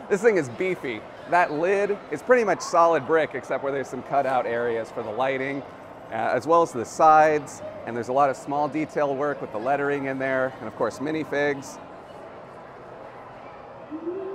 This thing is beefy. That lid is pretty much solid brick except where there's some cutout areas for the lighting, as well as the sides. And there's a lot of small detail work with the lettering in there, and of course minifigs.